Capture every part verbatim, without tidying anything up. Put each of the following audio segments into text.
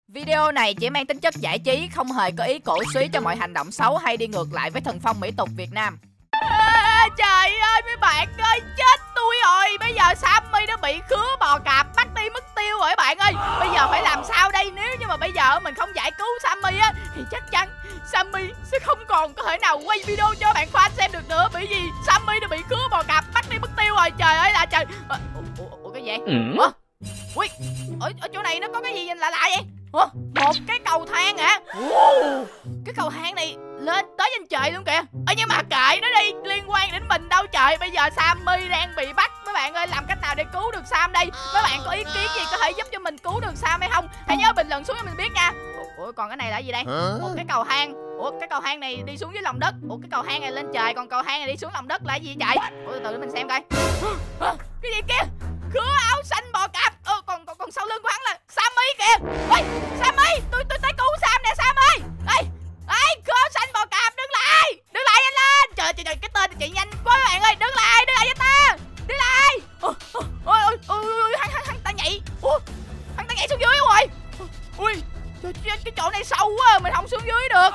Video này chỉ mang tính chất giải trí, không hề có ý cổ suý cho mọi hành động xấu hay đi ngược lại với thần phong mỹ tục Việt Nam. À, trời ơi mấy bạn ơi, chết tôi rồi. Bây giờ Sammy nó bị khứa bò cạp bắt đi mất tiêu rồi các bạn ơi. Bây giờ phải làm sao đây? Nếu như mà bây giờ mình không giải cứu Sammy á thì chắc chắn Sammy sẽ không còn có thể nào quay video cho bạn fan xem được nữa. Bởi vì Sammy nó bị khứa bò cạp bắt đi mất tiêu rồi. Trời ơi là trời. à, ủa, ủa cái gì? Ừ. Ủa? Ui, ở, ở chỗ này nó có cái gì lạ lạ vậy? Ủa? Một cái cầu thang hả? Wow. Cái cầu thang này lên tới trên trời luôn kìa. Ơ nhưng mà kệ nó đi, liên quan đến mình đâu trời. Bây giờ Sammy đang bị bắt. Mấy bạn ơi, làm cách nào để cứu được Sam đây? Mấy bạn có ý kiến gì có thể giúp cho mình cứu được Sam hay không? Hãy nhớ bình luận xuống cho mình biết nha. Ủa còn cái này là gì đây? Một cái cầu thang. Ủa cái cầu thang này đi xuống dưới lòng đất. Ủa cái cầu thang này lên trời, còn cầu thang này đi xuống lòng đất là gì trời? Ủa từ từ để mình xem coi. Cái gì kia? Khứa áo xanh bò cạp. Ờ, còn, còn còn sau lưng của hắn là Sammy kìa. Ôi Sammy, tôi tôi tới cứu Sam nè Sam ơi. Đây, đây khứa áo xanh bò cạp, đứng lại, đứng lại nhanh lên. Trời trời trời, cái tên chị nhanh quá các bạn ơi, đứng lại, đứng lại cho ta, đứng lại. Ôi ôi ôi ôi, hắn hắn hắn ta nhảy. Ủa, hắn ta nhảy xuống dưới rồi. Ui, trời, cái chỗ này sâu quá, mình không xuống dưới được.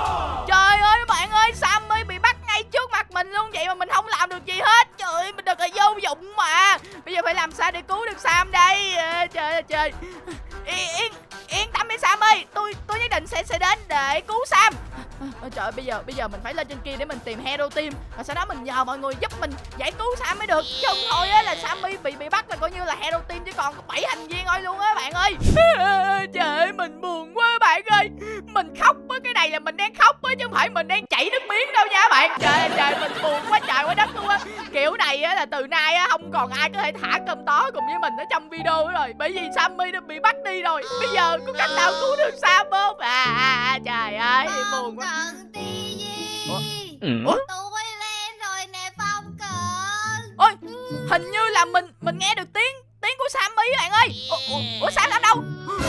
Trời ơi các bạn ơi, Sammy bị bắt ngay trước mặt mình luôn vậy mà mình không làm được gì hết. Trời ơi, mình thật là vô dụng mà. Bây giờ phải làm sao để cứu được Sam đây? À, trời ơi trời. Yên yên yên tâm đi Sam ơi, tôi tôi nhất định sẽ sẽ đến để cứu Sam. À, trời ơi, bây giờ bây giờ mình phải lên trên kia để mình tìm Hero Team, và sau đó mình nhờ mọi người giúp mình giải cứu Sam mới được. Chứ không thôi á là Sammy bị bị bắt là coi như là Hero Team chỉ còn có bảy thành viên thôi luôn á bạn ơi. À, trời ơi mình buồn quá bạn ơi. Mình khóc á, cái này là mình đang khóc á chứ không phải mình đang chảy nước miếng đâu nha bạn. Trời ơi trời, mình buồn quá trời quá đất luôn á. Kiểu này á là từ nay á không còn ai có thể thả cơm tó cùng với mình ở trong video nữa rồi, bởi vì Sammy đã bị bắt đi rồi. Bây giờ có cách nào cứu được Sam không? À, à, à trời ơi buồn quá. Cần tí gì? Ủa? Ủa? Tôi lên rồi nè Phong Cận. Ôi, hình như là mình mình nghe được tiếng tiếng của Sammy bạn ơi. Ủa, ủa, ủa Sam làm đâu?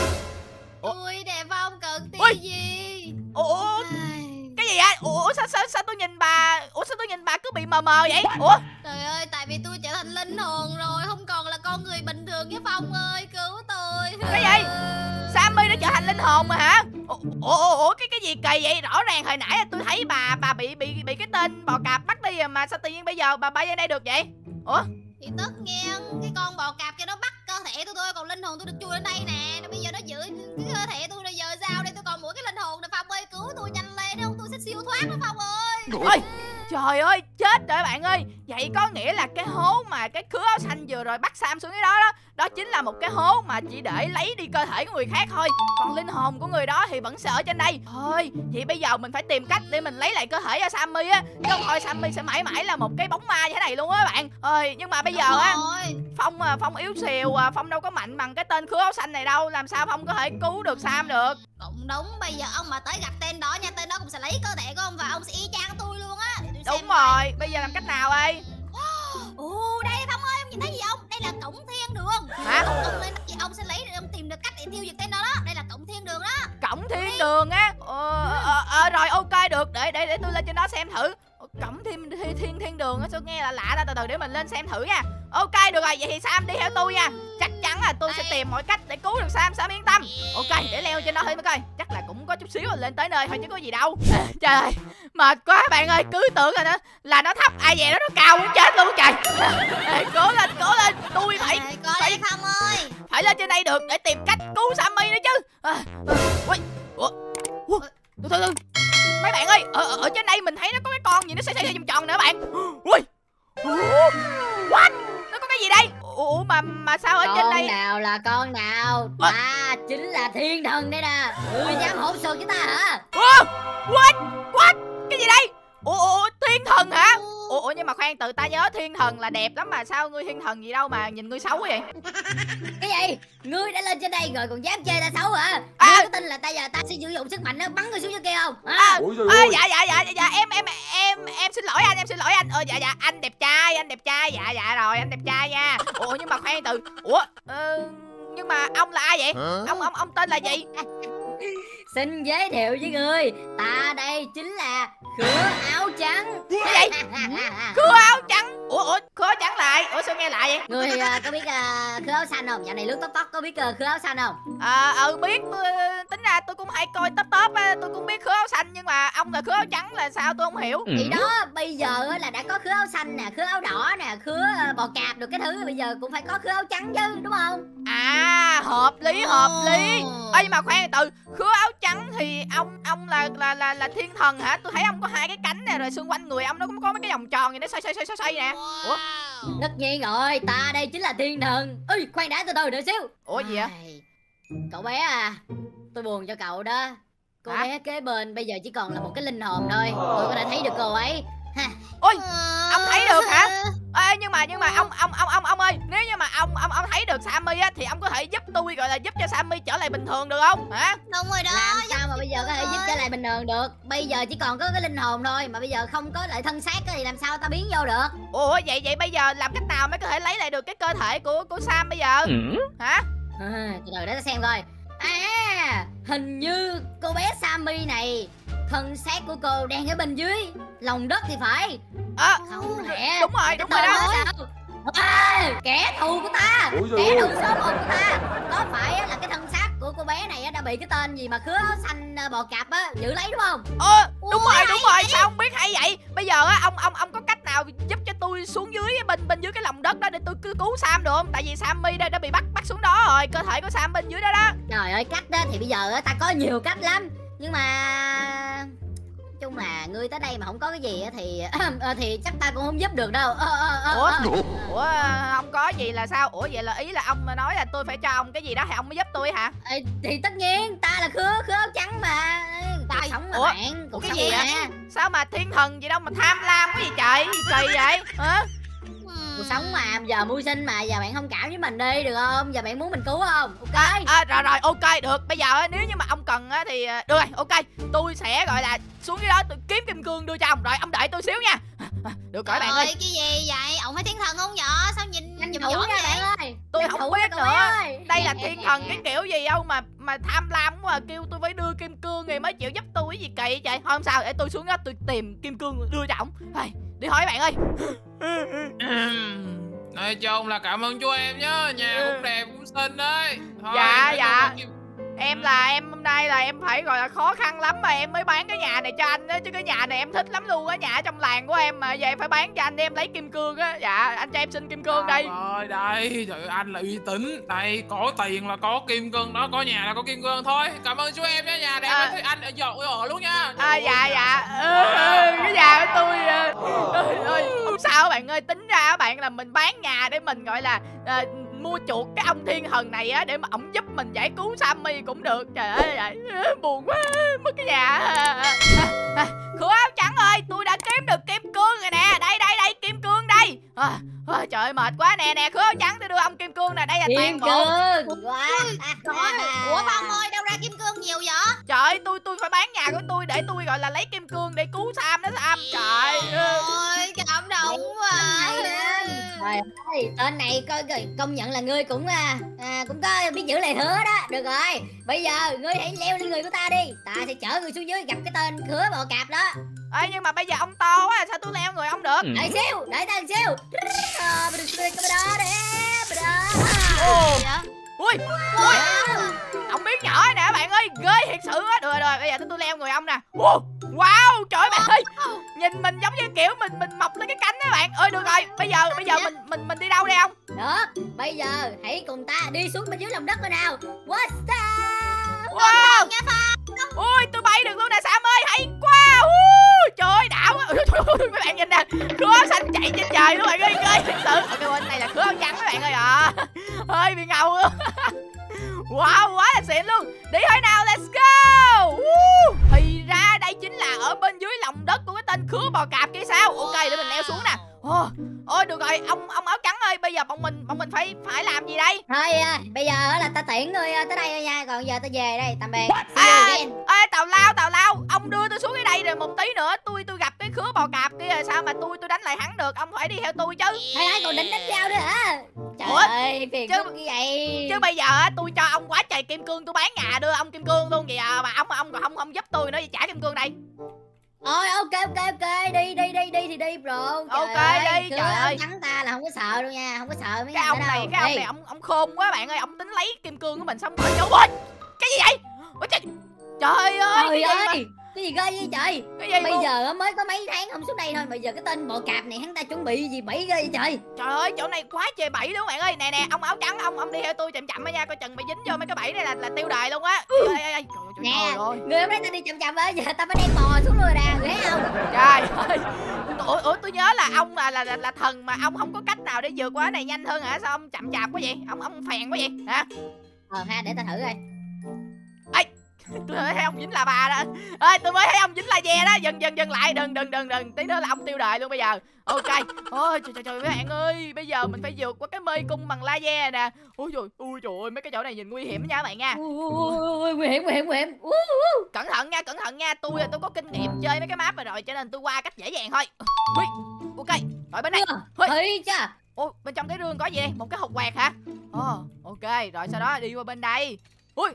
Tôi nè Phong Cận tí Ui. gì? Ủa, cái gì vậy? Ủa sao sao sao tôi nhìn bà, ủa sao tôi nhìn bà cứ bị mờ mờ vậy? Ủa? Trời ơi, tại vì tôi trở thành linh hồn rồi, không còn là con người bình thường với Phong ơi, cứu tôi. Cái gì? Sammy đã trở thành linh hồn mà hả? Ủa, ủa, ủa cái cái gì kỳ vậy? Rõ ràng hồi nãy tôi thấy bà bà bị bị bị cái tên bò cạp bắt đi mà sao tự nhiên bây giờ bà bay lên đây được vậy? Ủa? Thì tất nhiên cái con bò cạp cho nó bắt cơ thể tôi thôi, còn linh hồn tôi được chui lên đây nè. Bây giờ nó giữ cái cơ thể tôi, bây giờ sao đây? Tôi còn mỗi cái linh hồn này Phong ơi, cứu tôi nhanh lên không tôi sẽ siêu thoát đó Phong ơi. Ôi, trời ơi chết rồi bạn ơi. Vậy có nghĩa là cái hố mà cái khứa áo xanh vừa rồi bắt Sam xuống cái đó đó, đó chính là một cái hố mà chỉ để lấy đi cơ thể của người khác thôi, còn linh hồn của người đó thì vẫn sẽ ở trên đây thôi. Thì bây giờ mình phải tìm cách để mình lấy lại cơ thể cho Sammy á, chứ không thôi Sammy sẽ mãi mãi là một cái bóng ma như thế này luôn á bạn ơi. Nhưng mà bây giờ á Phong Phong yếu xìu à, Phong đâu có mạnh bằng cái tên khứa áo xanh này đâu, làm sao Phong có thể cứu được Sam được? Cũng đúng, bây giờ ông mà tới gặp tên đó nha, tên đó cũng sẽ lấy cơ thể của ông và ông sẽ y chang tôi luôn á. Đúng rồi, bây giờ làm cách nào đây? Ồ, đây Phong ơi, ông nhìn thấy gì không? Đây là cổng thiên đường. Hả? Ông, ông lên ông sẽ lấy ông tìm được cách để tiêu diệt tên đó đó. Đây là cổng thiên đường đó. Cổng thiên đường á? Ờ, ờ, ờ rồi ok được, để để để tôi lên trên đó xem thử. Cổng thiên thiên thiên, thiên đường á, sao nghe là lạ ta, từ từ để mình lên xem thử nha. Ok được rồi, vậy thì Sam đi theo tôi nha. Chắc chắn là tôi sẽ tìm mọi cách để cứu được Sam, Sam yên tâm. Ok, để leo trên đó thôi mới coi. Chắc là cũng có chút xíu là lên tới nơi thôi chứ có gì đâu. Trời ơi, mệt quá bạn ơi, cứ tưởng là nó là nó thấp, ai về đó nó cao muốn chết luôn trời. Ê, cố lên, cố lên, tôi phải Ê, coi phải đây Phong ơi. phải lên trên đây được để tìm cách cứu Sammy nữa chứ. À, à, ui, ủa, ủa, từ từ từ. Mấy bạn ơi, ở, ở trên đây mình thấy nó có cái con gì nó xoay xoay vòng tròn nữa bạn. Ui, ủa, what? Nó có cái gì đây? Ủa mà mà sao ở con trên đây? nào là con nào? À. À, chính là thiên thần đây nè. Ngươi dám hỗn xược với ta hả? Ủa, what? What? Cái gì đây? Ủa, ủa thiên thần hả? Ủa, ủa nhưng mà khoan, từ ta nhớ thiên thần là đẹp lắm mà sao ngươi thiên thần gì đâu mà nhìn ngươi xấu quá vậy? Cái gì? Ngươi đã lên trên đây rồi còn dám chê ta xấu hả? À. Ngươi có tin là ta giờ ta sẽ sử dụng sức mạnh nó bắn ngươi xuống dưới kia không? À. À, à, dạ, dạ dạ dạ dạ em em em em xin lỗi anh, em xin lỗi anh. Ờ dạ dạ anh đẹp trai, anh đẹp trai. Dạ dạ rồi, anh đẹp trai nha. Ủa nhưng mà khoan từ. Ủa ờ, nhưng mà ông là ai vậy? Ông ông ông tên là gì? Xin giới thiệu với ngươi, ta đây chính là Khứa áo trắng. Cái gì? Khứa áo trắng? Ủa ủa khứa áo trắng là ai? Ủa sao nghe lạ vậy? Ngươi uh, có biết uh, Khứa áo xanh không? Dạo này lướt tóc tóc có biết uh, Khứa áo xanh không? À ừ biết, tôi cũng hay coi top top á, tôi cũng biết khứa áo xanh, nhưng mà ông là khứa áo trắng là sao tôi không hiểu. Thì đó, bây giờ là đã có khứa áo xanh nè, khứa áo đỏ nè, khứa bò cạp được cái thứ, bây giờ cũng phải có khứa áo trắng chứ, đúng không? À, hợp lý hợp lý. Ê, nhưng mà khoan từ, khứa áo trắng thì ông ông là là là là thiên thần hả? Tôi thấy ông có hai cái cánh nè, rồi xung quanh người ông nó cũng có mấy cái vòng tròn gì nó xoay xoay xoay xoay xoay nè. Ủa? Tất nhiên rồi, ta đây chính là thiên thần. Ui, khoan đã, từ từ đợi xíu. Ủa gì vậy? Cậu bé à, tôi buồn cho cậu đó. Cô Hả? bé kế bên bây giờ chỉ còn là một cái linh hồn thôi. Tôi có thể thấy được cô ấy. Ha. Ôi, ông thấy được hả? Ê, nhưng mà nhưng mà ông ông ông ông ông ơi, nếu như mà ông ông ông thấy được Sammy á thì ông có thể giúp tôi, gọi là giúp cho Sammy trở lại bình thường được không? Hả? Đúng rồi đó. Làm sao mà bây giờ có thể giúp trở lại bình thường được? Bây giờ chỉ còn có cái linh hồn thôi, mà bây giờ không có lại thân xác thì làm sao ta biến vô được? Ủa vậy vậy bây giờ làm cách nào mới có thể lấy lại được cái cơ thể của của Sam bây giờ? Hả? À, từ từ để ta xem coi. À, hình như cô bé Sammy này, thân xác của cô đang ở bên dưới lòng đất thì phải. À, Không lẽ đúng rồi, đúng rồi cái đó. tên sao? À, kẻ thù của ta, kẻ thù số một của ta. Có phải là cái thân xác của cô bé này đã bị cái tên gì mà khứa áo xanh bò cạp á giữ lấy đúng không? Ờ, đúng rồi, đúng rồi, sao không biết hay vậy? Bây giờ á, ông ông ông có cách nào giúp cho tôi xuống dưới bên bên dưới cái lòng đất đó để tôi cứ cứu Sam được không? Tại vì Sammy đây đã bị bắt bắt xuống đó rồi, cơ thể của Sam bên dưới đó đó. Trời ơi, cách đó thì bây giờ á, ta có nhiều cách lắm. Nhưng mà chung là ngươi tới đây mà không có cái gì á thì thì chắc ta cũng không giúp được đâu. Ờ, ờ, ờ, Ủa? ờ. Ủa không có gì là sao? Ủa vậy là ý là ông nói là tôi phải cho ông cái gì đó thì ông mới giúp tôi hả? Ê, thì tất nhiên ta là khứa khứa áo trắng mà. Cuộc Trời, sống mà ủa? bạn, cuộc Cái sống gì mà. vậy? Sao mà thiên thần gì đâu mà tham lam cái gì trời? Gì kỳ vậy? Hả? Cuộc sống mà, giờ mưu sinh mà, giờ bạn thông cảm với mình đi được không? Giờ bạn muốn mình cứu không? Ok. À, à, rồi rồi ok được. Bây giờ á, nếu như mà ông cần á thì à, được rồi, ok. Tôi sẽ gọi là xuống cái đó tôi kiếm kim cương đưa cho ông. Rồi ông đợi tôi xíu nha. À, được rồi bạn ơi. Cái gì vậy? Ông phải thiên thần không nhỏ? Sao nhìn Tranh nhìn thủ giỏi nha vậy? bạn ơi. Tôi Tranh không thủ biết nha cậu nữa. ơi. Đây là thiên thần cái kiểu gì đâu mà mà tham lam quá à. Kêu tôi phải đưa kim cương thì mới chịu giúp tôi, cái gì kỳ vậy? Thôi không sao, để tôi xuống đó tôi tìm kim cương đưa cho ổng. Hey, đi hỏi bạn ơi. Nói chung là cảm ơn chú em nhá, nhà cũng đẹp cũng xinh đấy. Thôi, Dạ, nói chung dạ. là kim- Em là em hôm nay là em phải gọi là khó khăn lắm mà em mới bán cái nhà này cho anh á, chứ cái nhà này em thích lắm luôn á, nhà ở trong làng của em mà giờ em phải bán cho anh để em lấy kim cương á. Dạ, anh cho em xin kim cương đây. Rồi đây, trời ơi, anh là uy tín. Đây, có tiền là có kim cương đó, có nhà là có kim cương thôi. Cảm ơn chú em nhé, nhà đẹp À. à. Anh ở dọn ở luôn nha. À Ôi, dạ dạ. Ừ, cái nhà của tôi à, trời ơi, không sao bạn ơi, tính ra á bạn là mình bán nhà để mình gọi là à, mua chuộc cái ông thiên thần này á để mà ổng giúp mình giải cứu Sammy cũng được. Trời ơi, à, buồn quá, mất cái nhà. À, à, à, khứa áo trắng ơi, tôi đã kiếm được kim cương rồi nè. Đây đây đây, kim cương đây. À, à, trời ơi mệt quá nè nè, khứa áo trắng tôi đưa ông kim cương nè, đây là toàn Kim bộ. cương. Wow. Ủa Phong ơi, đâu ra kim cương nhiều vậy? Trời ơi, tôi tôi phải bán nhà của tôi để tôi gọi là lấy kim cương để cứu Sam đó Sam. Trời ơi. Ôi, cảm động quá. Trời ơi, tên này coi coi, công nhận là ngươi cũng à, à, cũng có biết giữ lời hứa đó. Được rồi, bây giờ ngươi hãy leo lên người của ta đi. Ta sẽ chở người xuống dưới gặp cái tên khứa bò cạp đó. Ê, nhưng mà bây giờ ông to quá, sao tôi leo người ông được? Đợi xíu, đợi ta một xíu. Ờ, bà đừng- bà đó đấy, bà đó. Ồ. Dạ. Ui, ui, ông biết nhỏ nè bạn ơi, ghê thiệt sự á. Được rồi, rồi, bây giờ tôi, tôi leo người ông nè. Wow, wow, trời ơi bạn ơi, nhìn mình giống như kiểu mình mình mọc lên cái cánh đó bạn. Ơi được rồi, bây giờ bây giờ mình mình mình đi đâu đây ông? Được, bây giờ hãy cùng ta đi xuống bên dưới lòng đất coi nào. What's up? Wow, Nha Phong. ui, tôi bay được luôn nè Sam ơi, hay quá. Uh, trời ơi, đã quá. Ui, trời ơi, mấy bạn nhìn nè, khứa xanh chạy trên trời luôn bạn ơi, ghê thiệt sự. Ở cái bên này là khứa áo trắng các bạn ơi à. Hơi bị ngầu luôn. Wow, quá là xịn luôn. Đi thôi nào, let's go. uh, Thì ra đây chính là ở bên dưới lòng đất của cái tên khứa bò cạp kia sao. Ok, để mình leo xuống nè. Ôi, ôi được rồi, ông ông áo trắng ơi, bây giờ bọn mình bọn mình phải phải làm gì đây? Thôi à, bây giờ là ta tiễn ngươi à, tới đây thôi nha. Còn giờ ta về đây, tạm biệt. See À, you again. ê, tào lao tào lao, ông đưa tôi xuống cái đây rồi một tí nữa tôi tôi gặp cái khứa bò cạp kia rồi sao mà tôi tôi đánh lại hắn được, ông phải đi theo tôi chứ. Thôi ai còn định đánh nhau nữa hả? Trời Ủa? ơi, phiền Chứ- phức như vậy. Chứ bây giờ á tôi cho ông quá trời kim cương, tôi bán nhà đưa ông kim cương luôn vậy à, mà ông ông còn không không giúp tôi nữa thì trả kim cương đây. Ôi ok ok ok, đi đi đi đi thì đi bro. Trời Ok, ơi, đi, cứ trời ơi. thắng ta là không có sợ đâu nha, không có sợ mấy Cái thằng ông đó này đâu. cái ông Đi. này ông ông khôn quá bạn ơi, ông tính lấy kim cương của mình xong rồi chỗ ơi, cái gì vậy? Ủa trời, Trời ơi, Trời cái gì ơi, cái gì ghê vậy trời? Cái gì Bây luôn? giờ mới có mấy tháng không xuống đây thôi, bây giờ cái tên bò cạp này hắn ta chuẩn bị gì bẫy ghê vậy trời? Trời ơi, chỗ này quá trời bẫy luôn bạn ơi. Nè nè, ông áo trắng, ông ông đi theo tôi chậm chậm á nha, coi chừng bị dính vô mấy cái bẫy này là là tiêu đài luôn á. Ê, ê, ê, trời ơi, Nè, trời ơi. người hôm nay ta đi chậm chậm á, giờ ta phải đem bò xuống rồi nè, người thấy không? Trời ơi. Ủa, ủa tôi nhớ là ông là là, là là thần mà ông không có cách nào để vượt qua cái này nhanh hơn hả? Sao ông chậm chạp quá vậy? Ông ông phèn quá vậy? Hả? Ờ ha, để ta thử coi. Tôi thấy ông dính là bà đó. Ơi, tôi mới thấy ông dính là ve đó. Dừng dừng dừng lại, đừng đừng đừng đừng. Tí nữa là ông tiêu đời luôn bây giờ. Ok. Ôi trời trời trời mấy bạn ơi, bây giờ mình phải vượt qua cái mê cung bằng laser nè. Ôi trời, ôi trời ơi, mấy cái chỗ này nhìn nguy hiểm nha các bạn nha. Ui, nguy hiểm, nguy hiểm, nguy hiểm. Cẩn thận nha, cẩn thận nha. Tôi tôi có kinh nghiệm chơi mấy cái map này rồi cho nên tôi qua cách dễ dàng thôi. Ui, ok. Rồi bên đây. Ơi cha. Ôi, bên trong cái rương có gì đây? Một cái hộp quẹt hả? Ồ, ok. Rồi sau đó đi qua bên đây. Ui.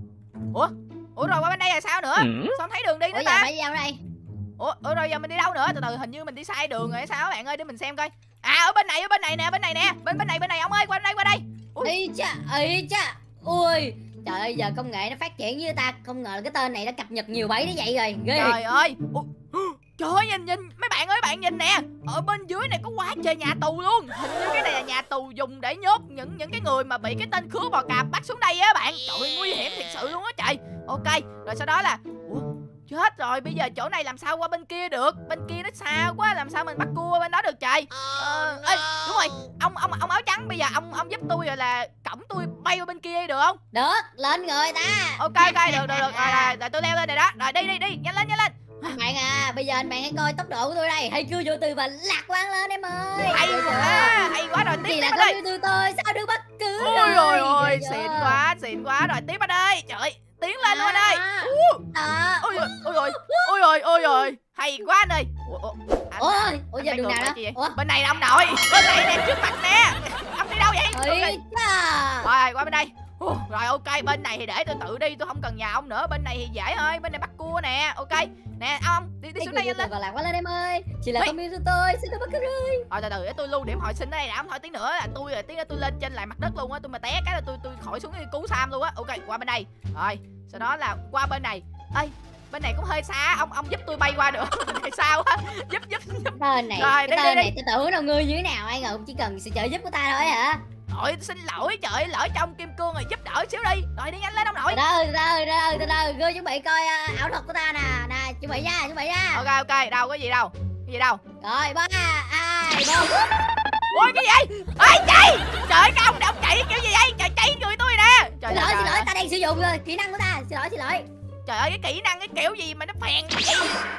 Ủa? Ủa rồi qua bên đây là sao nữa? Ừ. Sao không thấy đường đi nữa Ủa giờ ta? phải đi đâu đây? Ủa, ủa rồi giờ mình đi đâu nữa? Từ từ hình như mình đi sai đường rồi hay sao bạn ơi, để mình xem coi. À ở bên này, ở bên này nè, bên này nè. Bên bên này, bên này ông ơi, qua đây, qua đây. Ui. Ây cha, ây cha. Ui. Trời ơi, giờ công nghệ nó phát triển với ta, không ngờ cái tên này đã cập nhật nhiều bẫy đến vậy rồi. Ghê. Trời ơi. Ủa, trời ơi, nhìn nhìn mấy bạn ơi, bạn nhìn nè. Ở bên dưới này có quá trời nhà tù luôn. Hình như cái này là nhà tù dùng để nhốt những những cái người mà bị cái tên khứa bò cạp bắt xuống đây á bạn. Trời ơi, nguy hiểm thiệt sự luôn á trời. Ok, rồi sau đó là ủa, chết rồi, bây giờ chỗ này làm sao qua bên kia được? Bên kia nó xa quá, làm sao mình bắt cua bên đó được trời? Ờ, ê, đúng rồi, ông ông ông áo trắng, bây giờ ông ông giúp tôi rồi là cõng tôi bay qua bên kia được không? Được, lên người ta. Ok ok, được được được, rồi, rồi, rồi tôi leo lên rồi đó. Rồi đi đi đi, nhanh lên nhanh lên. Bạn à, bây giờ anh bạn hãy coi tốc độ của tôi đây. Hãy cưa vô từ và lạc quan lên em ơi. Hay quá, hay quá, rồi tiếp Gì tiếp là bên con đây. yêu tôi tôi, sao được bất cứ. Ôi rồi ôi, Ghê xịn chưa? quá, xịn quá, rồi tiếp bên đây. Trời ơi, tiến lên luôn anh ơi. À. Ú, Đó. ôi rồi, ôi rồi, ôi rồi, ôi rồi, hay quá anh ơi. Ủa, ủa, anh- Ôi, ủa anh giờ phải đường ngược nào lại đó? chi vậy? Ủa? Bên này là ông nội, bên này nè, trước mặt nè. Ông đi đâu vậy? Ok. Ây cha. Rồi qua bên đây. Ủa, rồi ok, bên này thì để tôi tự đi, tôi không cần nhà ông nữa. Bên này thì dễ thôi, bên này bắt cua nè. Ok. Nè ông, đi đi Hãy xuống cưa đây vô nhanh từ lên. và lạc quan lên em ơi. Chỉ là Ê. con yêu tôi tôi, xin tôi bất cứ rơi. Rồi từ từ để tôi lưu điểm hồi sinh ở đây đã, ông thôi tí nữa là tôi rồi tí nữa tôi lên trên lại mặt đất luôn á, tôi mà té cái là tôi tôi khỏi xuống đi cứu Sam luôn á. Ok, qua bên đây. Rồi, sau đó là qua bên này. Ê, bên này cũng hơi xa, ông ông giúp tôi bay qua được. Bên này sao á? Giúp giúp giúp. Tên này, Rồi, cái đi, tên đi, này tôi tưởng đâu ngươi như thế nào ai ngờ cũng chỉ cần sự trợ giúp của ta thôi hả? Nội xin lỗi, trời ơi, lỡ trong kim cương rồi, giúp đỡ xíu đi. Rồi đi nhanh lên ông nội. Từ từ, từ từ, từ từ, từ từ, ngươi chuẩn bị coi uh, ảo thuật của ta nè, nè, chuẩn bị nha, chuẩn bị nha. Ok ok, đâu có gì đâu. Cái gì đâu? Rồi, ba, hai, một. Ôi cái gì? Ê chạy! Trời ơi, cái ông này ông chạy kiểu gì vậy? Trời chạy người tôi nè. Trời Xin lỗi, trời, xin trời. lỗi, ta đang sử dụng uh, kỹ năng của ta, xin lỗi, xin lỗi. Trời ơi, cái kỹ năng cái kiểu gì mà nó phèn vậy?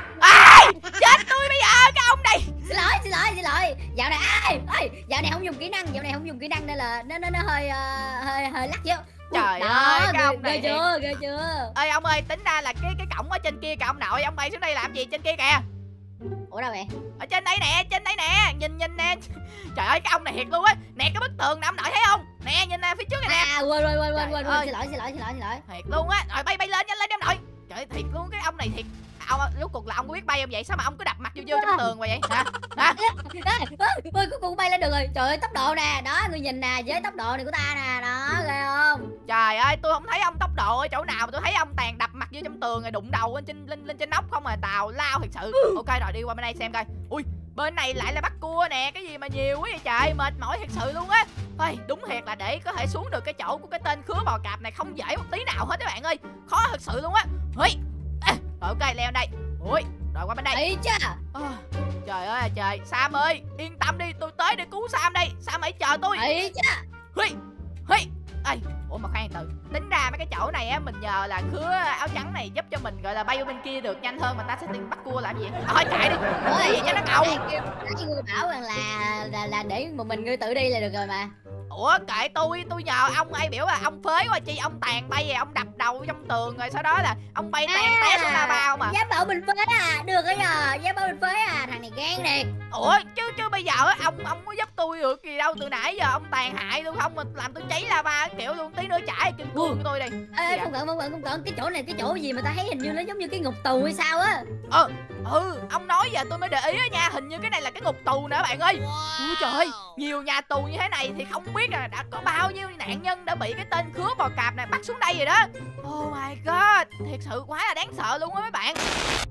Ai! Chết tôi bây giờ cái ông này. Xin lỗi, xin lỗi, xin lỗi. Dạo này, ai, ơi, dạo này không dùng kỹ năng, dạo này không dùng kỹ năng nên là nó nó nó hơi uh, hơi hơi lắc chứ. Trời Đó, ơi, cái ghê- ông này ghê chưa, ghê chưa. Ơi ông ơi, tính ra là cái cái cổng ở trên kia kìa ông nội, ông bay xuống đây làm gì trên kia kìa? Ủa đâu vậy? Ở trên đây nè, trên đây nè, nhìn nhìn nè. Trời ơi cái ông này thiệt luôn á. Nè cái bức tường nè ông nội thấy không? Nè nhìn nè phía trước này nè. À, quên, quên, quên, quên, Trời quên, ơi. quên, xin lỗi, xin lỗi, xin lỗi, xin lỗi. Thiệt luôn á. Rồi bay bay lên nhanh lên em nội. Trời ơi, thiệt luôn cái ông này thiệt. Ông rốt cuộc là ông có biết bay không vậy? Sao mà ông cứ đập mặt vô vô trong tường vậy hả? Hả? Ôi, cuối cùng bay lên được rồi. Trời ơi, tốc độ nè, đó, ngươi nhìn nè, với tốc độ này của ta nè, đó, ghê không? Trời ơi, tôi không thấy ông tốc độ ở chỗ nào mà tôi thấy ông toàn đập mặt vô trong tường rồi đụng đầu lên trên lên lên trên nóc không à, tào lao thiệt sự. Ok rồi đi qua bên đây xem coi. Ui, bên này lại là bắt cua nè, cái gì mà nhiều quá vậy trời, mệt mỏi thiệt sự luôn á. Ôi, đúng thiệt là để có thể xuống được cái chỗ của cái tên khứa bò cạp này không dễ một tí nào hết các bạn ơi. Khó thật sự luôn á. Ui. À, rồi ok leo đây. Ui, rồi qua bên đây. Ấy cha. À, trời ơi là trời, Sam ơi, yên tâm đi, tôi tới để cứu Sam đây. Sam hãy chờ tôi. Ấy cha. Hui, hui. Ê, ủa mà khoan từ. Tính ra mấy cái chỗ này á, mình nhờ là khứa áo trắng này giúp cho mình gọi là bay qua bên kia được nhanh hơn mà ta sẽ tìm bắt cua làm gì vậy? Thôi chạy đi. Cái gì cho nó cầu. Nãy ngươi bảo rằng là, là là để một mình ngươi tự đi là được rồi mà. Ủa kệ tôi, tôi nhờ ông ai biểu là ông phế quá chi, ông tàn bay về ông đập đầu trong tường rồi sau đó là ông bay tàn té xuống la bao mà. Dám bảo mình phế à, được rồi nhờ, dám bảo mình phế à, thằng này gan thiệt. Ủa chứ chứ bây giờ á, ông ông có giúp tôi được gì đâu, từ nãy giờ ông tàn hại tôi không mà làm tôi cháy lava kiểu luôn, tí nữa trả kim cương của tôi đi. Ê, không cần, không cần, không cần, cái chỗ này cái chỗ gì mà ta thấy hình như nó giống như cái ngục tù hay sao á. Ờ, Ừ, ông nói giờ tôi mới để ý á nha. Hình như cái này là cái ngục tù nè bạn ơi. Ui trời ơi, nhiều nhà tù như thế này thì không biết là đã có bao nhiêu nạn nhân đã bị cái tên khứa bò cạp này bắt xuống đây rồi đó. Oh my god, thiệt sự quá là đáng sợ luôn á mấy bạn.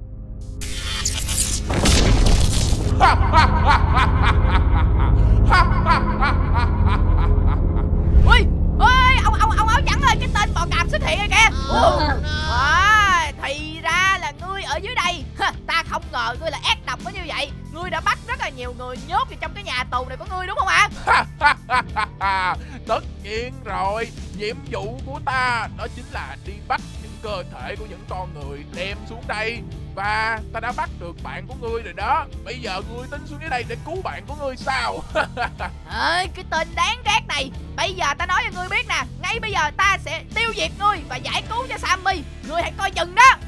Ui, ôi, ông ông ông áo trắng ơi, cái tên bò cạp xuất hiện rồi kìa. Ủa, à, thì ra là ngươi ở dưới đây. Ta không ngờ ngươi là ác độc có như vậy. Ngươi đã bắt rất là nhiều người nhốt vào trong cái nhà tù này của ngươi đúng không ạ? Tất nhiên rồi, nhiệm vụ của ta đó chính là đi bắt những cơ thể của những con người đem xuống đây. Và ta đã bắt được bạn của ngươi rồi đó. Bây giờ ngươi tính xuống dưới đây để cứu bạn của ngươi sao? Ơi, cái tên đáng ghét này. Bây giờ ta nói cho ngươi biết nè, ngay bây giờ ta sẽ tiêu diệt ngươi và giải cứu cho Sammy. Ngươi hãy coi chừng đó.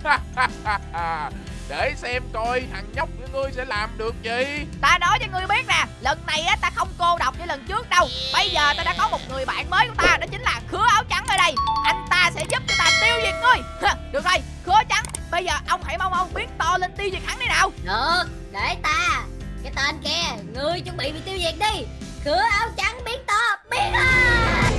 Để xem coi thằng nhóc của ngươi sẽ làm được gì. Ta nói cho ngươi biết nè, lần này á ta không cô độc như lần trước đâu. Bây giờ ta đã có một người bạn mới của ta, đó chính là Khứa Áo Trắng ở đây. Anh ta sẽ giúp cho ta tiêu diệt ngươi. Được rồi, Khứa Áo Trắng, bây giờ ông hãy mau mau biến to lên tiêu diệt hắn đi nào. Được, để ta. Cái tên kia, ngươi chuẩn bị bị tiêu diệt đi. Khứa Áo Trắng biến to, biến lên.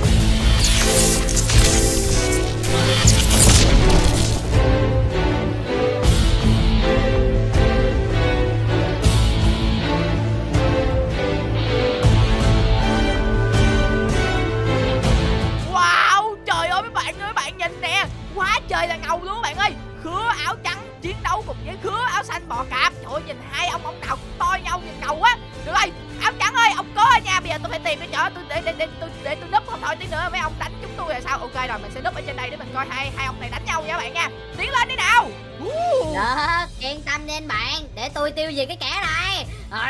Wow, trời ơi mấy bạn ơi, mấy bạn nhìn nè, quá trời là ngầu luôn các bạn ơi. Khứa Áo Trắng chiến đấu cùng với Khứa Áo Xanh bò cạp. Trời ơi, nhìn hai ông ông nào cũng to nhau, nhìn ngầu quá. Được rồi, Áo Trắng ơi, ông cố ở nhà, bây giờ tôi phải tìm cái chỗ tôi để để để tôi để tôi núp, không thôi tí nữa mấy ông đánh chúng tôi là sao. Ok rồi, mình sẽ núp ở trên đây để mình coi hai hai ông này đánh nhau nha các bạn nha. Tiến lên đi nào. Uh. Được, yên tâm đi anh bạn, để tôi tiêu diệt cái kẻ này.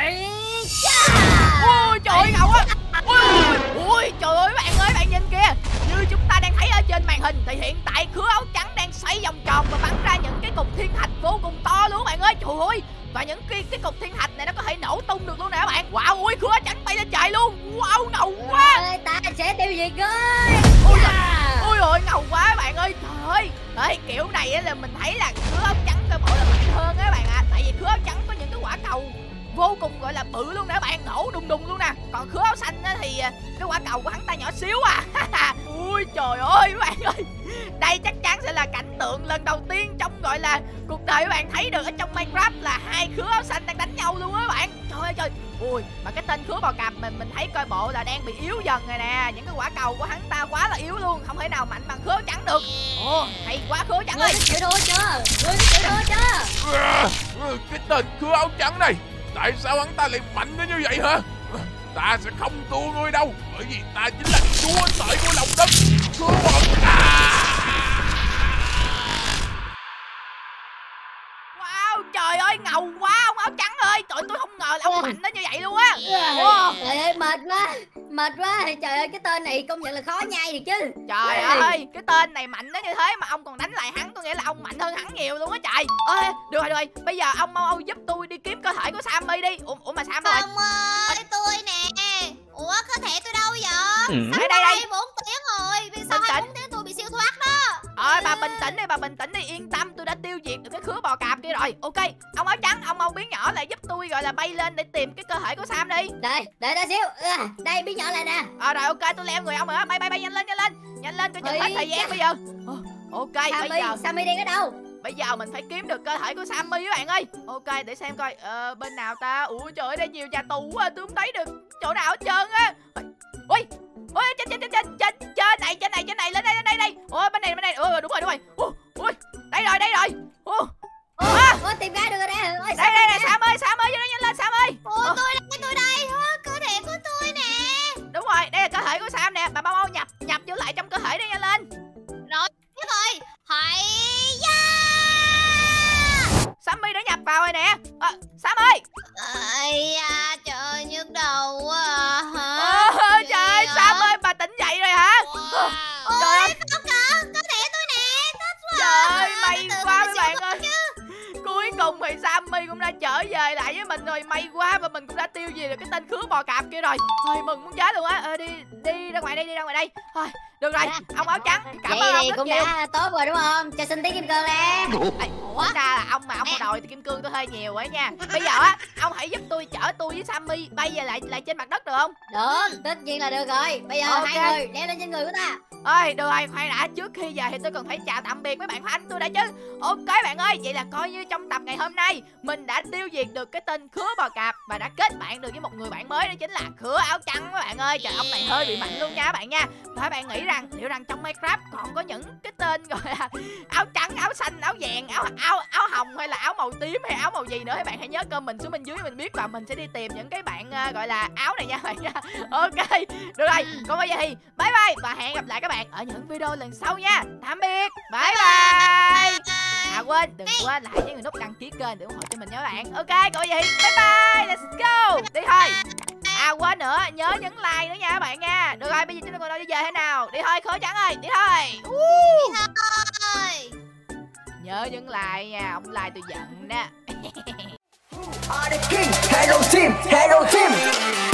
Ui trời ơi, ngầu quá. Ui, ui trời ơi bạn ơi, bạn nhìn kìa. Như chúng ta đang thấy ở trên màn hình thì hiện tại Khứa Áo Trắng đang xoay vòng tròn và bắn ra những cái cục thiên thạch vô cùng to luôn bạn ơi. Trời ơi, và những cái cái cục thiên thạch này nó có thể nổ tung được luôn nè các bạn. Wow, ui Khứa Áo Trắng bay lên trời luôn. Wow, ngầu quá. Ơi, ta sẽ tiêu diệt ngươi. Ui ôi ôi, ngầu quá các bạn ơi. Trời ơi, Ê, kiểu này á là mình thấy là Khứa Áo Trắng cơ bộ là mạnh hơn á các bạn ạ. À. Tại vì Khứa Áo Trắng có những cái quả cầu vô cùng gọi là bự luôn nè các bạn, nổ đùng đùng luôn nè. Còn Khứa Áo Xanh á thì cái quả cầu của hắn ta nhỏ xíu à. Ui trời ơi các bạn ơi, đây chắc chắn sẽ là cảnh tượng lần đầu tiên trong gọi là cuộc đời các bạn thấy được ở trong Minecraft là hai Khứa Áo Xanh đang đánh nhau luôn á các bạn. Trời ơi trời. Ui mà cái tên Khứa bò cạp mình mình thấy coi bộ là đang bị yếu dần rồi nè. Những cái quả cầu của hắn ta quá là yếu luôn, không thể nào mạnh bằng Khứa Áo Trắng được. Ồ hay quá Khứa Áo Trắng ơi. Ngươi chịu thua chưa? Ngươi chịu thua chưa? Cái tên Khứa Áo Trắng này, tại sao hắn ta lại mạnh đến như vậy hả? Ta sẽ không thua ngươi đâu, bởi vì ta chính là chúa sợi của lòng đất. Khứa bò Wow trời ơi, ngầu quá ông Áo Trắng ơi. Trời tôi không ngờ là ông mạnh đến như vậy luôn á. Wow. Trời ơi mệt quá, mệt quá. Trời ơi cái tên này công nhận là khó nhai được chứ. Trời ơi, cái tên này mạnh đến như thế mà ông còn đánh lại hắn, có nghĩa là ông mạnh hơn hắn nhiều luôn á trời. Ơi, được rồi, được rồi, bây giờ ông mau mau giúp tôi đi kiếm cơ thể của Sammy đi. Ủa, ủa mà Sam rồi? Không ơi, tôi nè. Ủa cơ thể tôi đâu vậy? Ừ. Đây đây đây. bốn tiếng rồi, vì sao Bình hai tĩnh. bốn tiếng tôi bị siêu thoát đó. Ơi bà bình tĩnh đi, bà bình tĩnh đi, yên tâm, tôi đã tiêu diệt được cái Khứa bò cạp kia rồi. Ok, ông Áo Trắng, ông mau biến nhỏ lại giúp tôi gọi là bay lên để tìm cái cơ thể của Sam đi. Đây, đợi ta xíu. À, đây biến nhỏ lại nè. Ờ rồi ok, tôi leo người ông rồi á. Bay bay bay nhanh lên, nhanh lên. Nhanh lên cho chừng hết thời gian bây giờ. Ờ, ok, Sammy, bây giờ Sammy đi ở đâu? Bây giờ mình phải kiếm được cơ thể của Sammy các bạn ơi. Ok, để xem coi ờ, bên nào ta. Ủa trời ơi, đây nhiều nhà tù quá, tôi không thấy được chỗ nào hết trơn á. Ui, ui, trên trên trên trên trên trên này, trên này, trên này, lên đây, lên đây, đây. Ôi bên này, bên này. Ui đúng rồi, đúng rồi. Ui, ui, đây rồi, đây rồi. Ui. Ủa, À, ủa, tìm ra được rồi nè. Ôi, đây đây này, Sam ơi, Sam ơi, vô đây nhanh lên Sam ơi. Ủa tôi đây, tôi đây. Ủa, cơ thể của tôi nè. Đúng rồi, đây là cơ thể của Sam nè. Bà mau mau nhập nhập vô lại trong cơ thể đi nhanh lên. Rồi, biết rồi. Hãy da. Sammy đã nhập vào rồi nè. À, Sam ơi. Ây da, trời ơi, nhức đầu quá à. Hả? Ờ, trời ơi, Sam ơi, bà tỉnh dậy rồi hả? Wow. Trời ơi, Không cần, cơ thể tôi nè. Thích quá. trời ơi, may Từ từ quá mình mấy siêu bạn ơi. Cuối cùng thì Sammy Sammy cũng đã trở về lại với mình rồi. May quá, và mình cũng đã tiêu diệt được cái tên khứa bò cạp kia rồi. Thôi mừng muốn chết luôn á. Ờ, đi đi ra ngoài đây, đi ra ngoài đây. Thôi được rồi, ông áo trắng, cảm Vậy ơn ông thì rất cũng nhiều. đã tốt rồi đúng không? Cho xin tí kim cương nè. Ê, ủa ra là ông mà ông mà đòi thì kim cương tôi hơi nhiều ấy nha. Bây giờ á, ông hãy giúp tôi chở tôi với Sammy bay về lại lại trên mặt đất được không? Được, tất nhiên là được rồi. Bây giờ Ok. hai người leo lên trên người của ta. Ơi được rồi, khoan đã, trước khi giờ thì tôi cần phải chào tạm biệt với bạn Khánh tôi đã chứ. Ok bạn ơi, vậy là coi như trong tập ngày hôm nay mình đã tiêu diệt được cái tên khứa bò cạp và đã kết bạn được với một người bạn mới, đó chính là khứa áo trắng các bạn ơi. Trời, ông này hơi bị mạnh luôn nha các bạn nha. Và các bạn nghĩ rằng liệu rằng trong Minecraft còn có những cái tên gọi là áo trắng, áo xanh, áo vàng, áo áo áo hồng hay là áo màu tím hay áo màu gì nữa, các bạn hãy nhớ comment xuống bên dưới mình biết và mình sẽ đi tìm những cái bạn uh, gọi là áo này nha các bạn nha. Ok, được rồi, còn bây giờ thì bye bye và hẹn gặp lại các bạn ở những video lần sau nha. Tạm biệt, bye bye. À quên, đừng quên là hãy nhấn nút đăng ký kênh để ủng hộ cho mình nha các bạn. Ok, còn bây giờ thì bye bye, let's go. Đi thôi. À quên nữa, nhớ nhấn like nữa nha các bạn nha. Được rồi, bây giờ chúng ta còn đâu đi về thế nào? Đi thôi, khứa trắng ơi, đi thôi. Uh. Thôi. Nhớ nhấn like nha, ông like tôi giận đó. Are the king, Hero Team, Hero Team.